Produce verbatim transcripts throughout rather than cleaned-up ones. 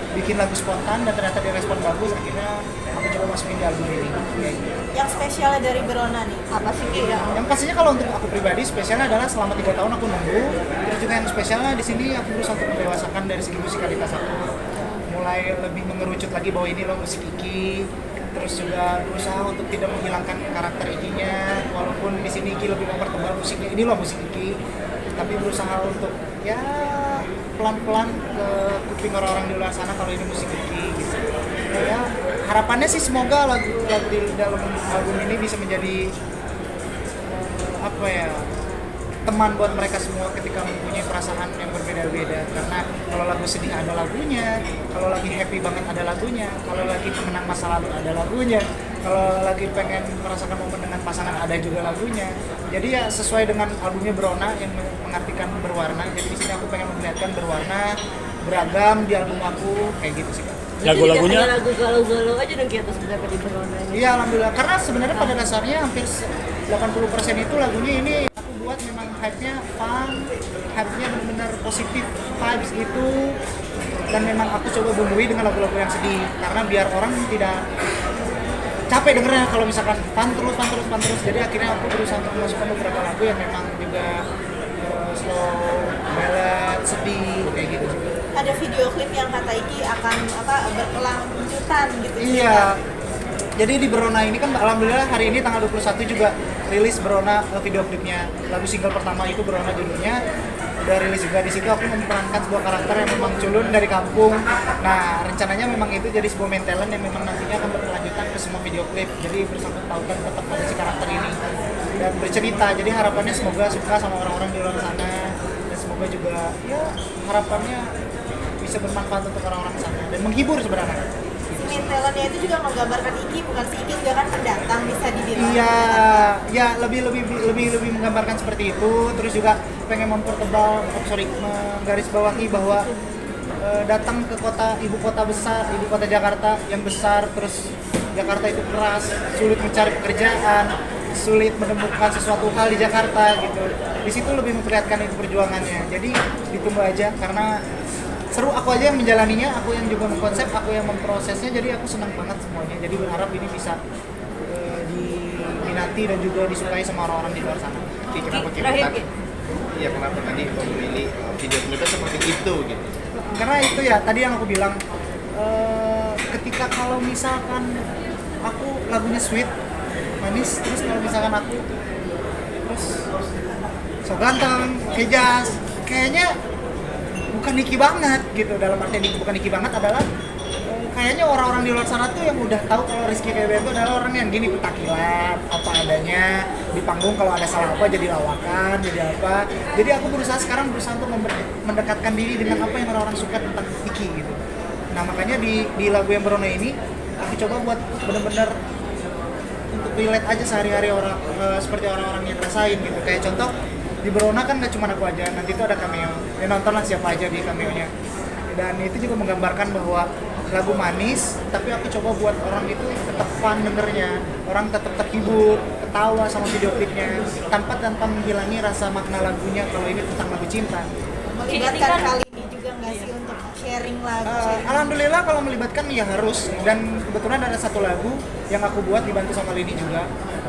bikin lagu spontan dan ternyata direspon bagus, akhirnya aku coba masukin di album ini. Kayak gitu. Yang spesialnya dari Berona nih, apa sih Ki? Yang Yang pastinya kalau untuk aku pribadi spesialnya adalah selama tiga tahun aku nunggu. Terus juga yang spesialnya di sini aku berusaha untuk mendewasakan dari segi musikalitas aku. Mulai lebih mengerucut lagi bahwa ini loh musik Iki. Terus juga berusaha untuk tidak menghilangkan karakter Ikinya, walaupun di sini Iki lebih mempertebal musiknya. Ini loh musik Iki. Tapi berusaha untuk ya pelan-pelan ke kuping orang-orang di luar sana kalau ini musik Iki gitu. Ya harapannya sih semoga lagu-lagu di dalam album ini bisa menjadi apa ya, teman buat mereka semua ketika mempunyai perasaan yang berbeda-beda. Karena kalau lagu sedih ada lagunya, kalau lagi happy banget ada lagunya, kalau lagi mengenang masa lalu ada lagunya, kalau lagi pengen merasakan momen dengan pasangan ada juga lagunya. Jadi ya sesuai dengan albumnya Berona yang mengartikan berwarna. Jadi di sini aku pengen memperlihatkan berwarna, beragam di album aku kayak gitu sih Kak. Lagu-lagunya lagu galau-galau aja dong kita sebenarnya di Berona ini. Iya alhamdulillah, karena sebenarnya pada dasarnya hampir delapan puluh persen itu lagunya ini aku buat memang hype-nya fun, hype-nya benar-benar positif vibes gitu. Dan memang aku coba bumbui dengan lagu-lagu yang sedih karena biar orang tidak capek dengernya kalau misalkan fun terus, fun terus, fun terus. Jadi akhirnya aku berusaha untuk memasukkan beberapa lagu yang memang juga uh, slow, ballad, sedih kayak gitu. ada video klip yang kata Iki akan apa berkelanjutan gitu. Iya. Jadi di Berona ini kan alhamdulillah hari ini tanggal dua puluh satu juga rilis Berona uh, video klipnya. Lagu single pertama itu Berona judulnya. Udah rilis juga. Di situ aku memerankan sebuah karakter yang memang culun dari kampung. Nah, rencananya memang itu jadi sebuah main talent yang memang nantinya akan berkelanjutan ke semua video klip. Jadi bersangkut pautan tetap pada si karakter ini dan bercerita. Jadi harapannya semoga suka sama orang-orang di luar sana dan semoga juga ya harapannya bisa bermanfaat untuk orang-orang sana dan menghibur sebenarnya. Main talentnya itu juga menggambarkan Iki, bukan si Iki juga kan pendatang bisa dibilang. Iya, ya lebih lebih lebih lebih menggambarkan seperti itu. Terus juga pengen mempertebal, oh, sorry, menggarisbawahi bahwa e, datang ke kota ibu kota besar, ibu kota Jakarta yang besar, terus Jakarta itu keras, sulit mencari pekerjaan, sulit menemukan sesuatu hal di Jakarta gitu. Di situ lebih memperlihatkan itu perjuangannya. Jadi ditunggu aja karena seru, aku aja yang menjalaninya, aku yang juga mengkonsep, aku yang memprosesnya, jadi aku senang banget semuanya. Jadi berharap ini bisa uh, diminati dan juga disukai sama orang-orang di luar sana. Ki, kenapa kita Terakhir, tadi? Iya, kenapa tadi kau memilih video klipnya seperti itu gitu? Karena itu ya tadi yang aku bilang, uh, ketika kalau misalkan aku lagunya sweet, manis, terus kalau misalkan aku terus so ganteng, kayak jazz, kayaknya bukan Niki banget gitu. Dalam arti Niki bukan Niki banget adalah eh, kayaknya orang-orang di luar sana tuh yang udah tahu kalau Rizky Febian itu adalah orang yang gini, petakilan apa adanya di panggung, kalau ada salah apa jadi lawakan, jadi apa. Jadi aku berusaha sekarang berusaha untuk mendekatkan diri dengan apa yang orang-orang suka tentang Niki gitu. Nah makanya di di lagu yang Berona ini aku coba buat bener-bener untuk relate aja sehari-hari orang eh, seperti orang-orang yang rasain gitu. Kayak contoh di Berona kan nggak cuma aku aja, nanti itu ada cameo. Ya nontonlah siapa aja di cameo-nya. Dan itu juga menggambarkan bahwa lagu manis, tapi aku coba buat orang itu tetap fun dengernya, orang tetap terhibur, ketawa sama video klipnya, tanpa tanpa menghilangi rasa makna lagunya kalau ini tentang lagu cinta. Melibatkan kali ini juga nggak sih untuk sharing lagu? Uh, sharing. Alhamdulillah kalau melibatkan ya harus, dan kebetulan ada satu lagu yang aku buat dibantu sama Lini juga.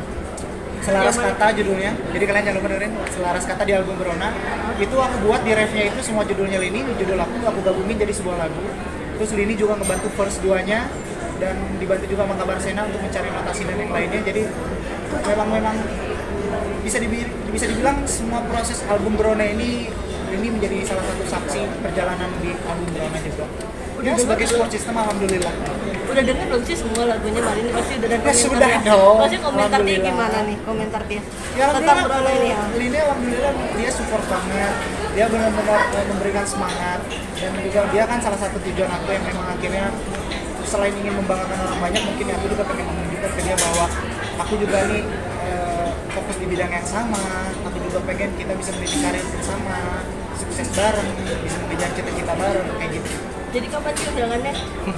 Selaras Kata judulnya, jadi kalian jangan lupa dengerin Selaras Kata di album Berona. Itu aku buat di refnya itu semua judulnya Lini, judul aku aku gabungin jadi sebuah lagu. Terus Lini juga ngebantu verse duanya dan dibantu juga sama Kabar Sena untuk mencari notasi dan yang lainnya. Jadi memang memang bisa dibilang, bisa dibilang semua proses album Berona ini ini menjadi salah satu saksi perjalanan di album Berona juga. Ya sebagai support system alhamdulillah. Udah denger belum sih semua lagunya Marini? Pasti udah denger Ya, sudah dong. Pasti komentar dia Alhamdulillah. gimana nih? Komentar dia Ya tentang alhamdulillah Berona ini ya. Lini alhamdulillah dia support banget, dia benar-benar eh, memberikan semangat, dan juga dia kan salah satu tujuan aku yang memang akhirnya selain ingin membanggakan orang banyak, mungkin aku juga pengen menunjukkan ke dia bahwa aku juga nih eh, fokus di bidang yang sama, aku juga pengen kita bisa menjadi karir bersama, sukses bareng, bisa mengejar cita-cita bareng kayak gitu. Jadi kapan sih undangannya?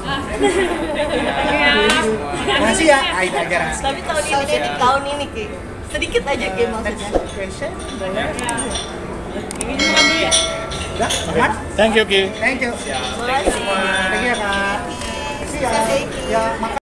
Makasih ya, Aida aja rahasia. Tapi tahun ini, jadi tahun ini Ki. Sedikit aja Ki maksudnya. Next question, banyak. ini makan dulu ya. Udah, aman? Thank you Ki. Thank you. Makasih. Thank you ya Kak. Suksesnya Iki. ya maka